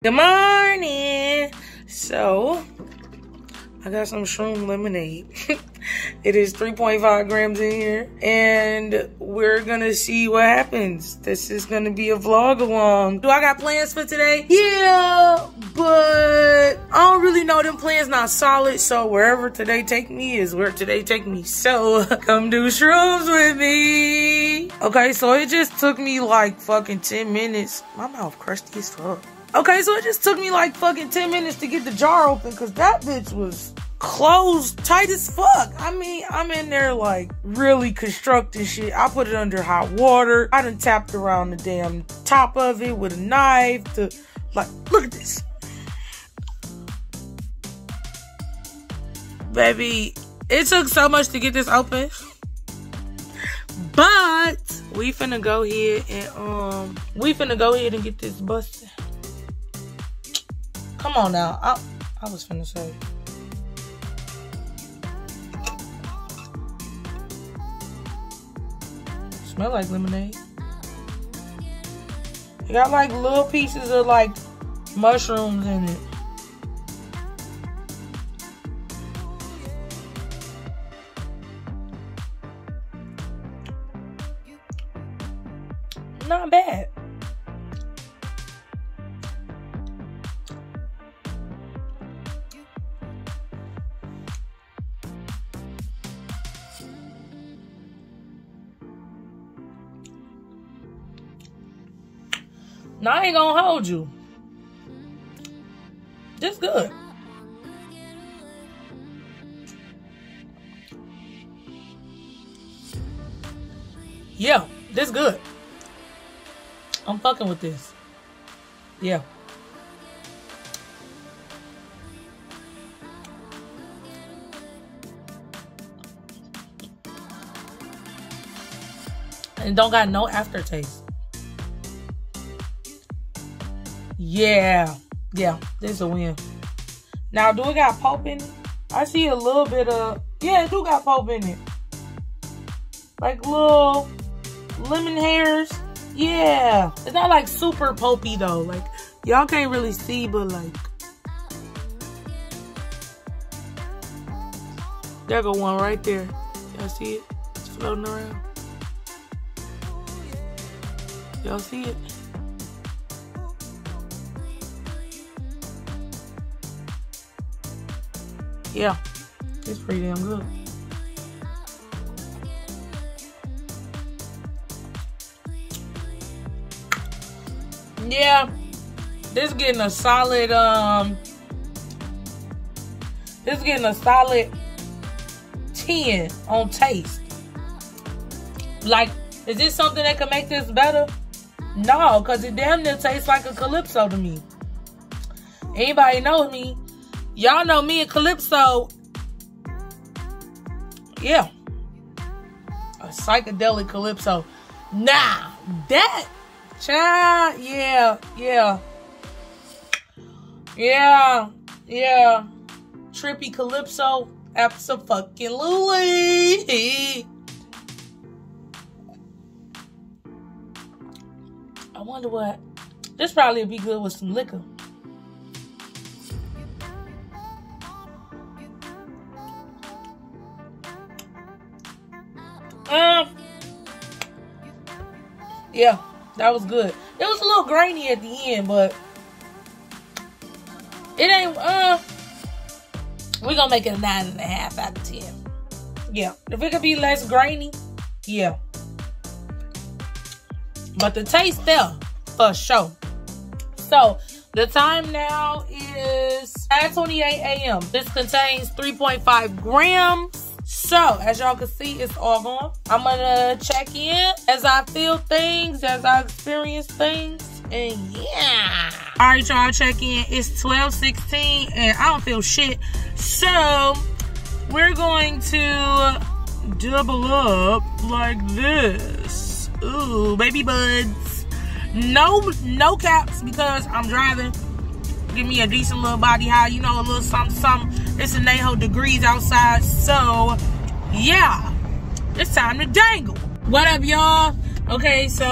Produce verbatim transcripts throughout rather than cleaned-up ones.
Good morning. So, I got some Shroom lemonade. It is three point five grams in here, and we're gonna see what happens. This is gonna be a vlog along. Do I got plans for today? Yeah, but I don't really know. Them plans not solid, so wherever today take me is where today take me. So come do shrooms with me. Okay, so it just took me like fucking ten minutes. My mouth crusty as fuck. Okay, so it just took me like fucking ten minutes to get the jar open because that bitch was closed tight as fuck. I mean, I'm in there like really constructing shit. I put it under hot water. I done tapped around the damn top of it with a knife to like, look at this. Baby, it took so much to get this open. But we finna go ahead and um we finna go ahead and get this busted. Come on now. I I was finna say. Smell like lemonade. It got like little pieces of like mushrooms in it. Not bad. Now, I ain't gonna hold you. This good. Yeah, this good. I'm fucking with this. Yeah. And it don't got no aftertaste. Yeah, yeah, this is a win. Now, do it got pulp in it? I see a little bit of, yeah, it do got pulp in it. Like little lemon hairs. Yeah, it's not like super pulpy though. Like, y'all can't really see, but like, there go one right there. Y'all see it? It's floating around. Y'all see it? Yeah, it's pretty damn good. Yeah, this getting a solid, um, this getting a solid ten on taste. Like, is this something that can make this better? No, because it damn near tastes like a Calypso to me. Anybody know me? Y'all know me and Calypso. Yeah. A psychedelic Calypso. Nah, that child, yeah, yeah. Yeah, yeah. Trippy Calypso, abso-fucking-lutely. I wonder what. This probably would be good with some liquor. Um, yeah, that was good. It was a little grainy at the end, but it ain't, uh, we're gonna make it a nine and a half out of ten. Yeah, if it could be less grainy, yeah. But the taste there, for sure. So, the time now is nine twenty-eight A M This contains three point five grams. So, as y'all can see, it's all gone. I'm gonna check in as I feel things, as I experience things, and yeah. All right, y'all, check in. It's twelve sixteen, and I don't feel shit. So, we're going to double up like this. Ooh, baby buds. No, no caps because I'm driving. Give me a decent little body high, you know, a little something, something. It's a eighty degrees outside, so yeah, it's time to dangle. What up, y'all? Okay, so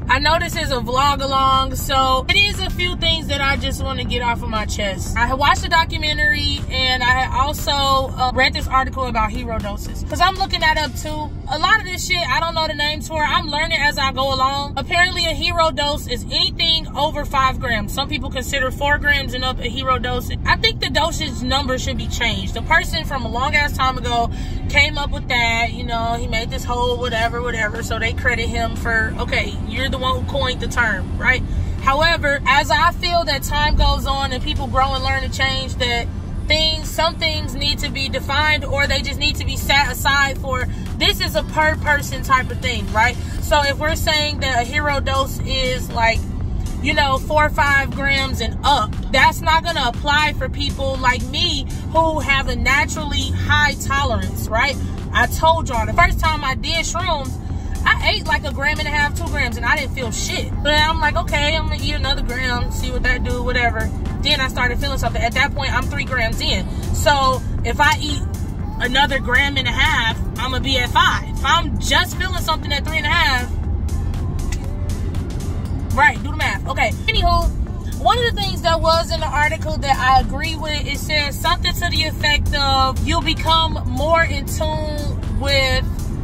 I know this is a vlog along, so it is a few things that I just want to get off of my chest. I had watched the documentary, and I had also uh, read this article about hero doses, because I'm looking that up too. A lot of this shit, I don't know the names for. I'm learning as I go along. Apparently, a hero dose is anything over five grams. Some people consider four grams and up a hero dose. I think the dosage number should be changed. The person from a long ass time ago came up with that. You know, he made this whole whatever, whatever. So they credit him for, okay, you're the one who coined the term, right? However, as I feel that time goes on and people grow and learn and change, that things, some things need to be defined, or they just need to be set aside for, this is a per person type of thing, right? So if we're saying that a hero dose is like, you know, four or five grams and up, that's not gonna apply for people like me who have a naturally high tolerance, right? I told y'all the first time I did shrooms, I ate like a gram and a half, two grams, and I didn't feel shit. But I'm like, okay, I'm gonna eat another gram, see what that do, whatever. Then I started feeling something. At that point, I'm three grams in. So if I eat another gram and a half, I'm gonna be at five. If I'm just feeling something at three and a half, right, do the math. Okay, anywho, one of the things that was in the article that I agree with, it says something to the effect of, you'll become more in tune with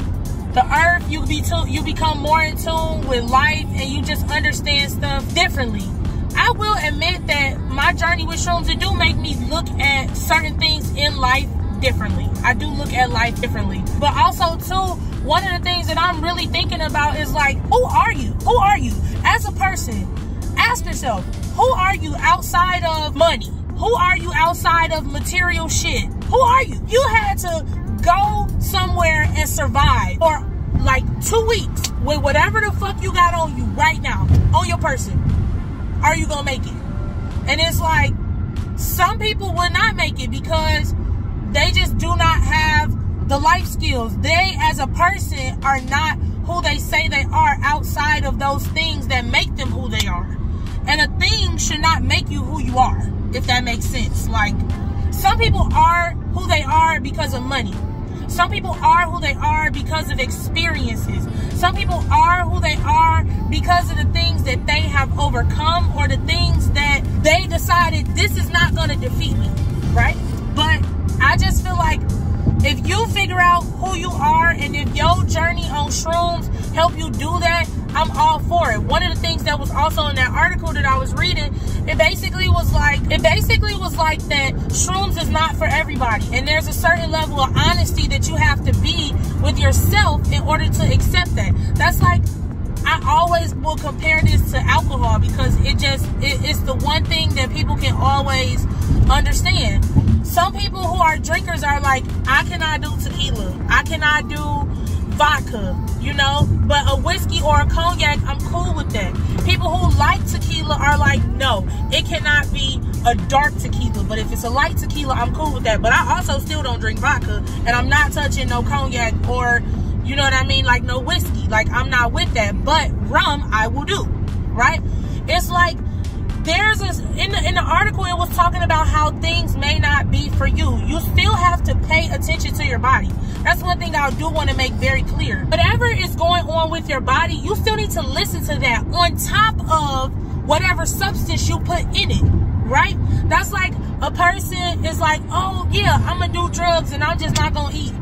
the earth, you be too, you become more in tune with life, and you just understand stuff differently. I will admit that my journey with shrooms, it do make me look at certain things in life differently. I do look at life differently. But also too, one of the things that I'm really thinking about is like, who are you? Who are you? As a person, ask yourself, who are you outside of money? Who are you outside of material shit? Who are you? You had to go somewhere and survive for like two weeks with whatever the fuck you got on you right now, on your person. Are you gonna make it? And it's like, some people will not make it because they just do not have the life skills. They as a person are not who they say they are outside of those things that make them who they are. And a thing should not make you who you are, if that makes sense. Like, some people are who they are because of money. Some people are who they are because of experiences. Some people are who they are because of the things that they have overcome, or the things that they decided, this is not going to defeat me, right? But I just feel like if you figure out who you are, and if your journey on shrooms help you do that, I'm all for it. One of the things that was also in that article that I was reading, it basically was like, it basically was like that shrooms is not for everybody. And there's a certain level of honesty that you have to be with yourself in order to accept that. That's like, I always will compare this to alcohol, because it just, it, it's the one thing that people can always understand. Some people who are drinkers are like, I cannot do tequila, I cannot do vodka, you know, but a whiskey or a cognac, I'm cool with that. People who like tequila are like, no, it cannot be a dark tequila, but if it's a light tequila, I'm cool with that. But I also still don't drink vodka, and I'm not touching no cognac, or, you know what I mean, like no whiskey. Like, I'm not with that. But rum, I will do, right? It's like, there's a, in the, in the article, it was talking about how things may not be for you. You still have to pay attention to your body. That's one thing I do want to make very clear. Whatever is going on with your body, you still need to listen to that on top of whatever substance you put in it, right? That's like a person is like, oh yeah, I'm gonna do drugs and I'm just not gonna eat.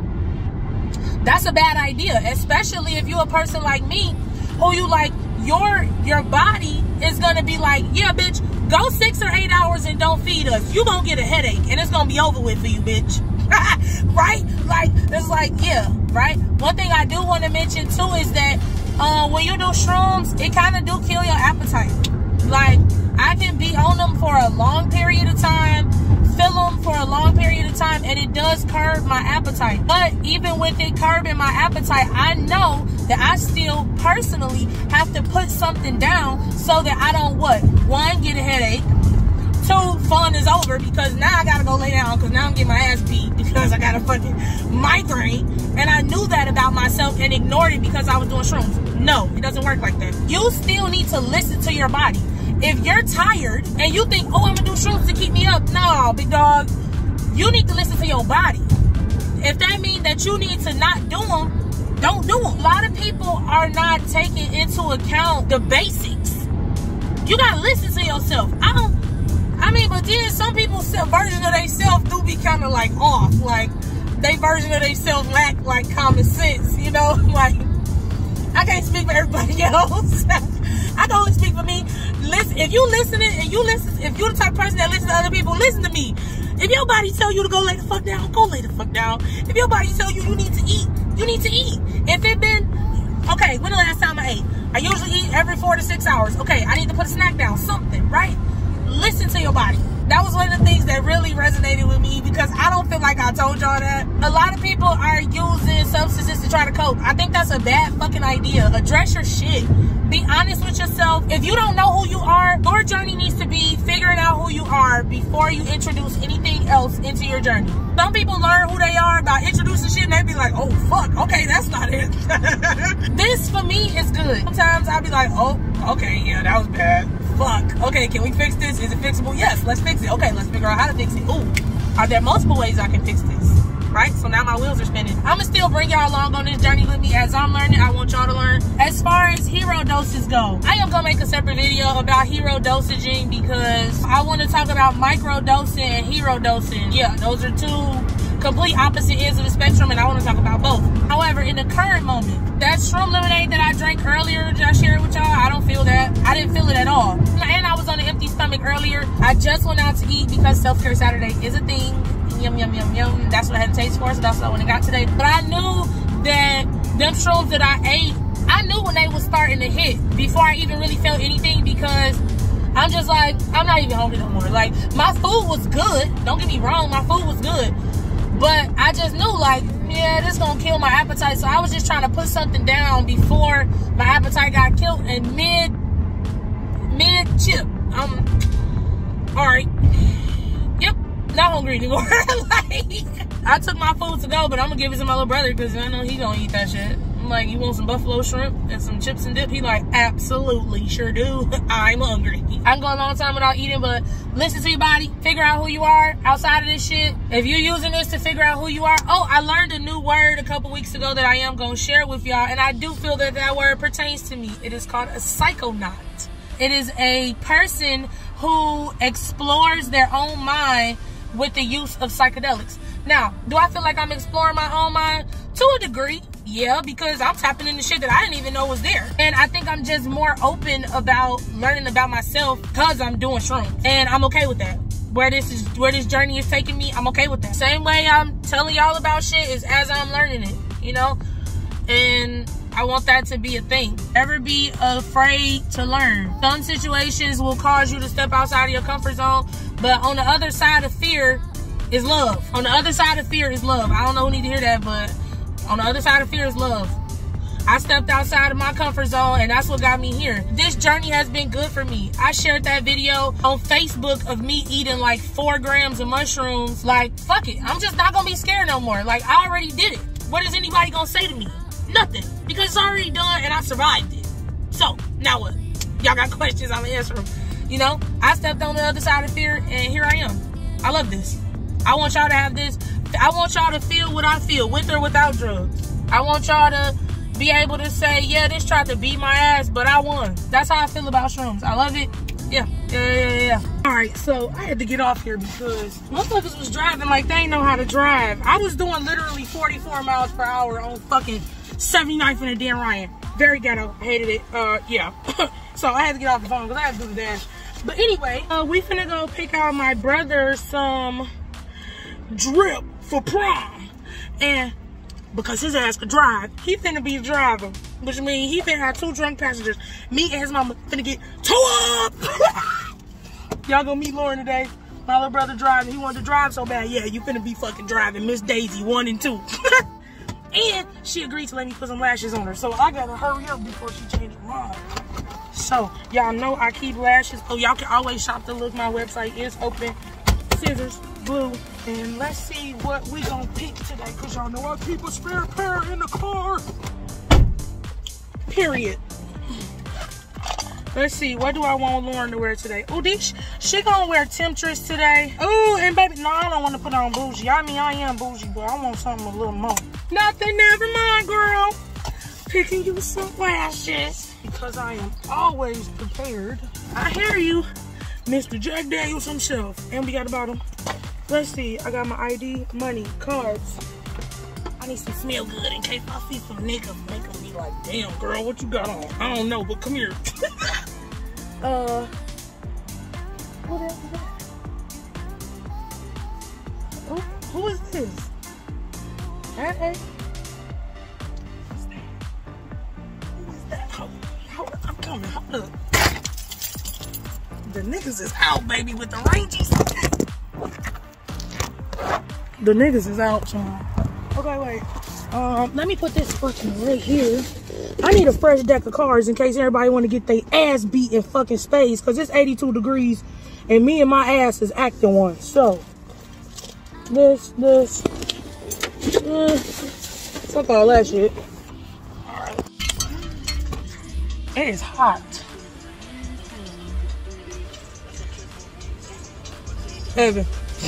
That's a bad idea, especially if you're a person like me, who you like, your your body is gonna be like, yeah, bitch, go six or eight hours and don't feed us. You gonna get a headache, and it's gonna be over with for you, bitch. Right? Like, it's like, yeah, right? One thing I do want to mention too is that uh, when you do shrooms, it kind of do kill your appetite. Like, I can be on them for a long period of time, fill them for a long period of time, and it does curb my appetite. But even with it curbing my appetite, I know that I still personally have to put something down so that I don't, what? One, get a headache. Two, fun is over, because now I gotta go lay down, because now I'm getting my ass beat because I got a fucking migraine. And I knew that about myself and ignored it because I was doing shrooms. No, it doesn't work like that. You still need to listen to your body. If you're tired and you think, oh, I'm gonna do shrooms to keep me up, no, big dog. You need to listen to your body. If that means that you need to not do them, don't do them. A lot of people are not taking into account the basics. You gotta listen to yourself. I don't, I mean, but then some people's version of themselves do be kind of like off. Like, they version of themselves lack like common sense, you know? Like, I can't speak for everybody else. I can only speak for me. Listen, if you listening and you listen, if you're the type of person that listens to other people, listen to me. If your body tell you to go lay the fuck down, go lay the fuck down. If your body tell you you need to eat, you need to eat. If it been, okay, when the last time I ate? I usually eat every four to six hours. Okay, I need to put a snack down, something, right? Listen to your body. That was one of the things that really resonated with me because I don't feel like I told y'all that. A lot of people are using substances to try to cope. I think that's a bad fucking idea. Address your shit. Be honest with yourself. If you don't know who you are, your journey needs to be figuring out who you are before you introduce anything else into your journey. Some people learn who they are by introducing shit and they be like, oh, fuck, okay, that's not it. This, for me, is good. Sometimes I'll be like, oh, okay, yeah, that was bad. Fuck. Okay, can we fix this? Is it fixable? Yes, let's fix it. Okay, let's figure out how to fix it. Ooh, are there multiple ways I can fix this? Right? So now my wheels are spinning. I'm gonna still bring y'all along on this journey with me as I'm learning. I want y'all to learn. As far as hero doses go, I am gonna make a separate video about hero dosaging because I want to talk about micro dosing and hero dosing. Yeah, those are two complete opposite ends of the spectrum and I want to talk about both. However, in the current moment, that shroom lemonade that I drank earlier, did I share it with y'all? I don't feel that. I didn't feel it at all. And I was on an empty stomach earlier. I just went out to eat because self-care Saturday is a thing. Yum, yum, yum, yum. That's what I had to taste for, so that's what I went and got today. But I knew that them shrooms that I ate, I knew when they was starting to hit before I even really felt anything because I'm just like, I'm not even hungry no more. Like, my food was good. Don't get me wrong, my food was good. But I just knew, like, yeah, this gonna kill my appetite. So I was just trying to put something down before my appetite got killed. And mid, mid chip, um, all right. Yep, not hungry anymore. Like, I took my food to go, but I'm gonna give it to my little brother because I know he gonna eat that shit. I'm like, you want some buffalo shrimp and some chips and dip? He like, absolutely, sure do. I'm hungry. I can go a long time without eating, but listen to your body. Figure out who you are outside of this shit. If you're using this to figure out who you are. Oh, I learned a new word a couple weeks ago that I am going to share with y'all, and I do feel that that word pertains to me. It is called a psychonaut. It is a person who explores their own mind with the use of psychedelics. Now, do I feel like I'm exploring my own mind? To a degree, yeah, because I'm tapping into shit that I didn't even know was there. And I think I'm just more open about learning about myself because I'm doing shrooms. And I'm okay with that. Where this is, where this journey is taking me, I'm okay with that. Same way I'm telling y'all about shit is as I'm learning it, you know? And I want that to be a thing. Never be afraid to learn. Some situations will cause you to step outside of your comfort zone, but on the other side of fear is love. On the other side of fear is love. I don't know who need to hear that, but on the other side of fear is love. I stepped outside of my comfort zone and that's what got me here. This journey has been good for me. I shared that video on Facebook of me eating like four grams of mushrooms. Like, fuck it. I'm just not gonna be scared no more. Like, I already did it. What is anybody gonna say to me? Nothing. Because it's already done and I survived it. So, now what? Y'all got questions, I'm gonna answer them. You know, I stepped on the other side of fear and here I am. I love this. I want y'all to have this. I want y'all to feel what I feel, with or without drugs. I want y'all to be able to say, yeah, this tried to beat my ass, but I won. That's how I feel about shrooms. I love it. Yeah, yeah, yeah, yeah. All right, so I had to get off here because motherfuckers was driving like they ain't know how to drive. I was doing literally forty-four miles per hour on fucking seventy-ninth and a damn Ryan. Very ghetto. I hated it. Uh, yeah. So I had to get off the phone because I had to do the dash. But anyway, uh, we finna go pick out my brother some drip for prom. And because his ass could drive, he finna be the driver. Which means he finna have two drunk passengers. Me and his mama finna get towed up. Y'all gonna meet Lauren today. My little brother driving. He wanted to drive so bad. Yeah, you finna be fucking driving Miss Daisy one and two. And she agreed to let me put some lashes on her. So I gotta hurry up before she changes her mind. So y'all know I keep lashes. Oh, y'all can always shop the look. My website is open. Scissors, glue, and let's see what we gonna pick today. Cause y'all know I keep a spare pair in the car. Period. Let's see, what do I want Lauren to wear today? Oh, this she gonna wear Temptress today. Oh, and baby, no, I don't want to put on bougie. I mean, I am bougie, but I want something a little more. Nothing, never mind, girl. picking you some lashes because I am always prepared. I hear you, Mister Jack Daniels himself. And we got about him. Let's see, I got my I D, money, cards. I need some smell good in case I see some niggas making me like, damn girl, what you got on? I don't know, but come here. uh, what else is that? Who, who is this? Hey. What's that? Who is that? Hold, hold up, I'm coming, hold up. The niggas is out, baby, with the ranges. The niggas is out, son. Okay, wait. Um, let me put this fucking right here. I need a fresh deck of cards in case everybody want to get their ass beat in fucking space, because it's eighty-two degrees and me and my ass is acting one. So, this, this, this, fuck all that shit. Alright. It is hot. Evan.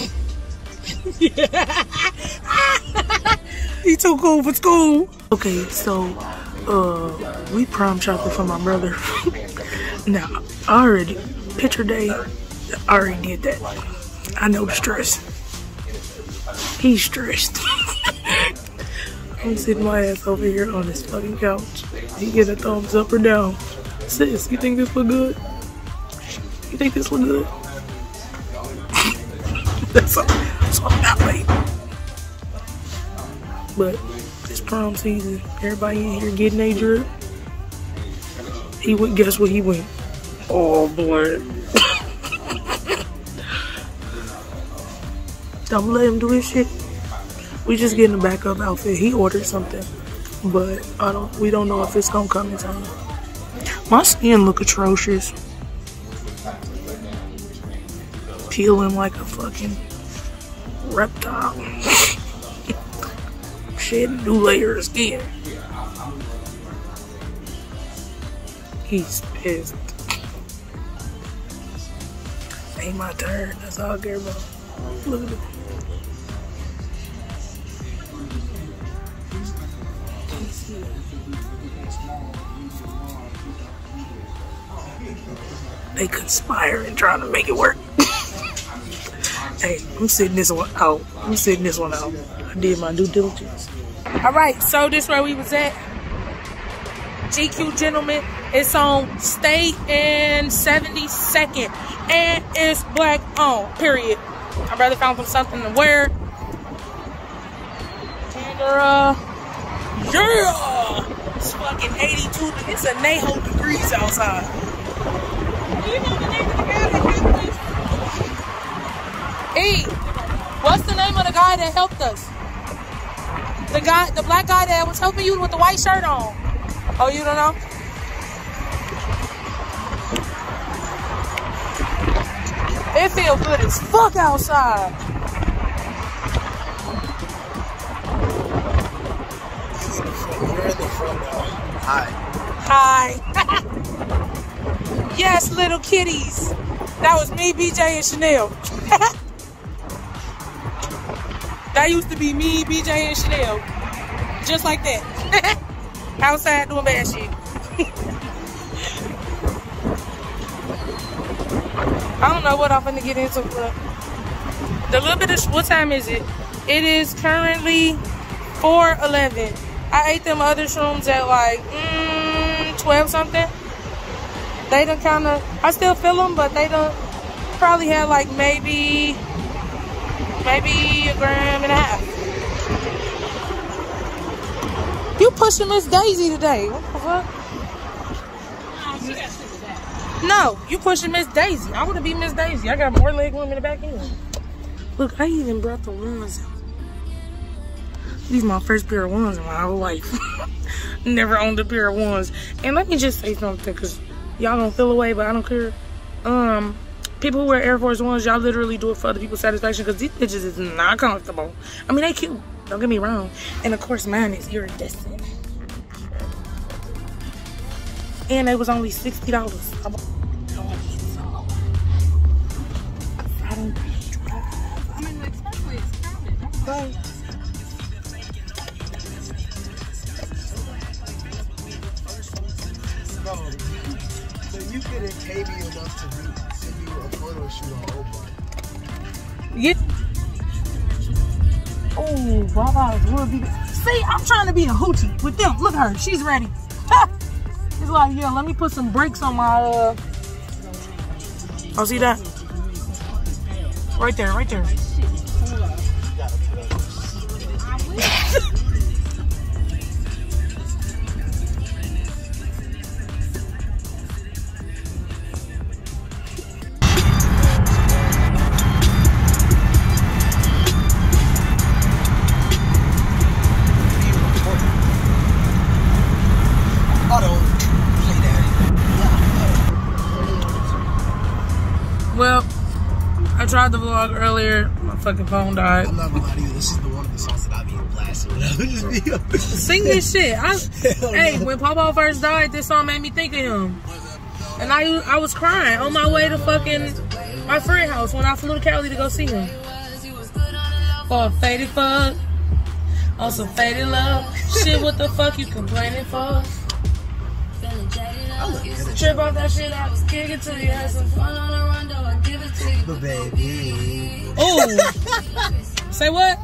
He too cool for school. Okay, so uh we prom shopping for my brother. Now I already picture day. I already did that. I know the stress. He's stressed. I'm sitting my ass over here on this fucking couch. He get a thumbs up or down. Sis, you think this look good? You think this look good? That's all, that's all I got, mate. But it's prom season. Everybody in here getting a drip. He would guess what he went. Oh boy. Don't let him do his shit. We just getting a backup outfit. He ordered something, but I don't. We don't know if it's gonna come in time. My skin look atrocious. Peeling like a fucking reptile. Shed a new layer of skin. He's pissed. Ain't my turn. That's all I care about. Look at it. They conspiring trying to make it work. Hey, I'm sitting this one out. I'm sitting this one out. I did my due diligence. Alright, so this where we was at. G Q Gentleman. It's on State and seventy-second. And it's black on, period. My brother found him something to wear. And uh, yeah! It's fucking eighty-two. It's a naho degrees outside. Do you know the name of the guy that helped us? E, what's the name of the guy that helped us? The guy, the black guy that was helping you with the white shirt on. Oh, you don't know? It feels good as fuck outside. Where are they from now? Hi. Hi. Yes, little kitties. That was me, B J, and Chanel. That used to be me, B J, and Chanel. Just like that. Outside doing bad shit. I don't know what I'm finna get into, but the little bit of, what time is it? It is currently four eleven. I ate them other shrooms at like mm, twelve something. They done kind of, I still feel them, but they done probably had like maybe, maybe a gram and a half. You pushing Miss Daisy today. What the fuck? No, you pushing Miss Daisy. I would have been Miss Daisy. I got more leg room in the back end. Look, I even brought the ones out. These are my first pair of ones in my whole life. Never owned a pair of ones. And let me just say something, because y'all don't feel away, but I don't care. Um, people who wear Air Force Ones, y'all literally do it for other people's satisfaction, because these bitches is not comfortable. I mean, they cute. Don't get me wrong. And of course, mine is iridescent. And it was only sixty dollars. I don't need some. I don't drive. I'm in the expressway. It's crowded. Right. pay me enough to do, to do a photo shoot on Oakland. Yeah. Oh, Baba would be. See, I'm trying to be a hoochie with them. Look at her. She's ready. It's like, yeah, let me put some brakes on my, uh... Oh, see that? Right there, right there. Well, I tried the vlog earlier. My fucking phone died. I'm not gonna lie to you. This is the one of the songs that I be blasting. Sing this shit. I, hey, when Papa first died, this song made me think of him. And I, I was crying on my way to fucking my friend's house when I flew to Cali to go see him. For a faded fuck, on some faded love. Shit, what the fuck you complaining for? Trip off that shit, I was kicking to you. Had some fun on the run, though I give it to you. But baby. Oh. Say what?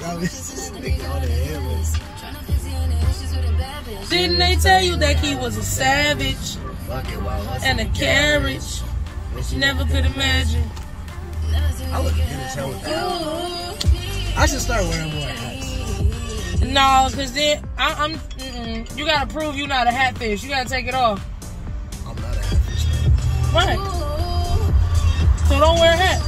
Didn't they tell you that he was a savage and a carriage? You never could imagine. I look good as hell with that. I should start wearing more hats. No, cause then I, I'm. Mm-mm. You gotta prove you're not a hatfish. You gotta take it off. I'm not a hatfish, man. Right. So don't wear a hat.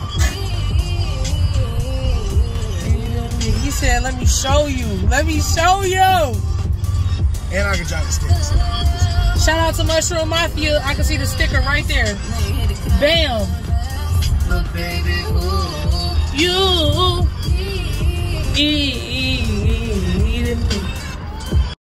He said, "Let me show you. Let me show you." And I can drive the stickers. Shout out to Mushroom Mafia. I can see the sticker right there. Bam. But baby, ooh. You. E.